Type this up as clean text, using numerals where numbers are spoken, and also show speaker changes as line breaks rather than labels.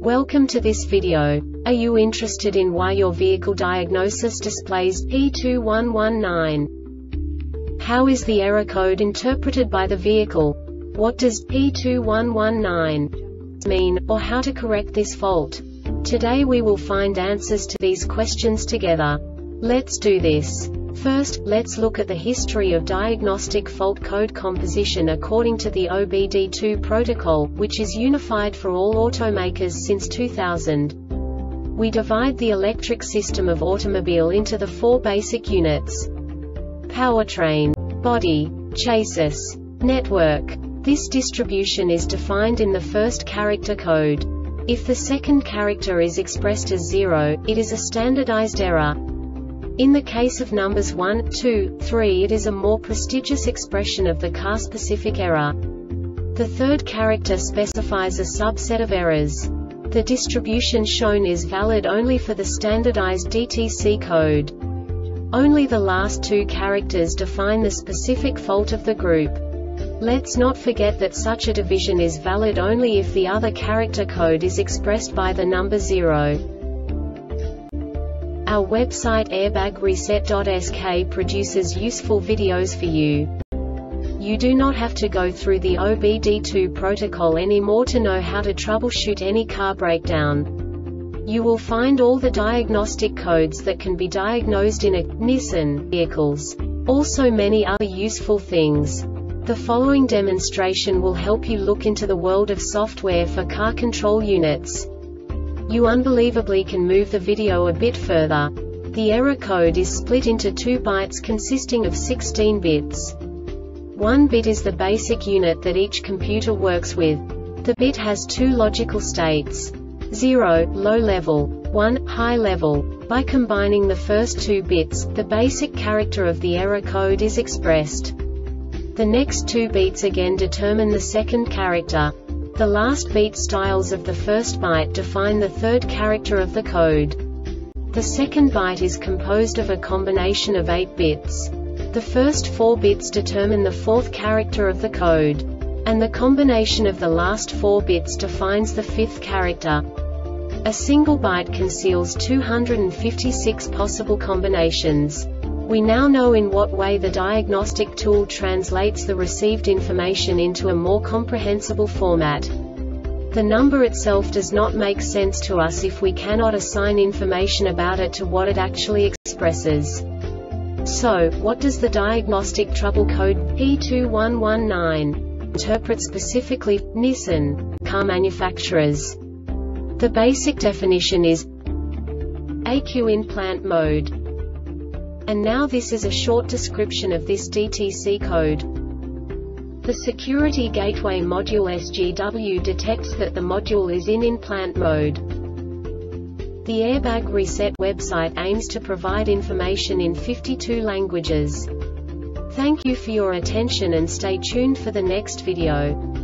Welcome to this video. Are you interested in why your vehicle diagnosis displays P2119? How is the error code interpreted by the vehicle? What does P2119 mean, or how to correct this fault? Today we will find answers to these questions together. Let's do this. First, let's look at the history of diagnostic fault code composition according to the OBD2 protocol, which is unified for all automakers since 2000. We divide the electric system of automobile into the four basic units: powertrain, body, chassis, network. This distribution is defined in the first character code. If the second character is expressed as 0, it is a standardized error. In the case of numbers 1, 2, 3, it is a more prestigious expression of the car-specific error. The third character specifies a subset of errors. The distribution shown is valid only for the standardized DTC code. Only the last two characters define the specific fault of the group. Let's not forget that such a division is valid only if the other character code is expressed by the number 0. Our website airbagreset.sk produces useful videos for you. You do not have to go through the OBD2 protocol anymore to know how to troubleshoot any car breakdown. You will find all the diagnostic codes that can be diagnosed in a Nissan vehicles. Also many other useful things. The following demonstration will help you look into the world of software for car control units. You unbelievably can move the video a bit further. The error code is split into 2 bytes consisting of 16 bits. 1 bit is the basic unit that each computer works with. The bit has 2 logical states: 0, low level, 1, high level. By combining the first 2 bits, the basic character of the error code is expressed. The next 2 beats again determine the second character. The last beat styles of the first byte define the third character of the code. The second byte is composed of a combination of 8 bits. The first 4 bits determine the fourth character of the code. And the combination of the last 4 bits defines the fifth character. A single byte conceals 256 possible combinations. We now know in what way the diagnostic tool translates the received information into a more comprehensible format. The number itself does not make sense to us if we cannot assign information about it to what it actually expresses. So, what does the diagnostic trouble code P2119 interpret specifically for Nissan car manufacturers? The basic definition is AQ in plant mode. And now this is a short description of this DTC code. The Security Gateway Module SGW detects that the module is in plant mode. The Airbag Reset website aims to provide information in 52 languages. Thank you for your attention and stay tuned for the next video.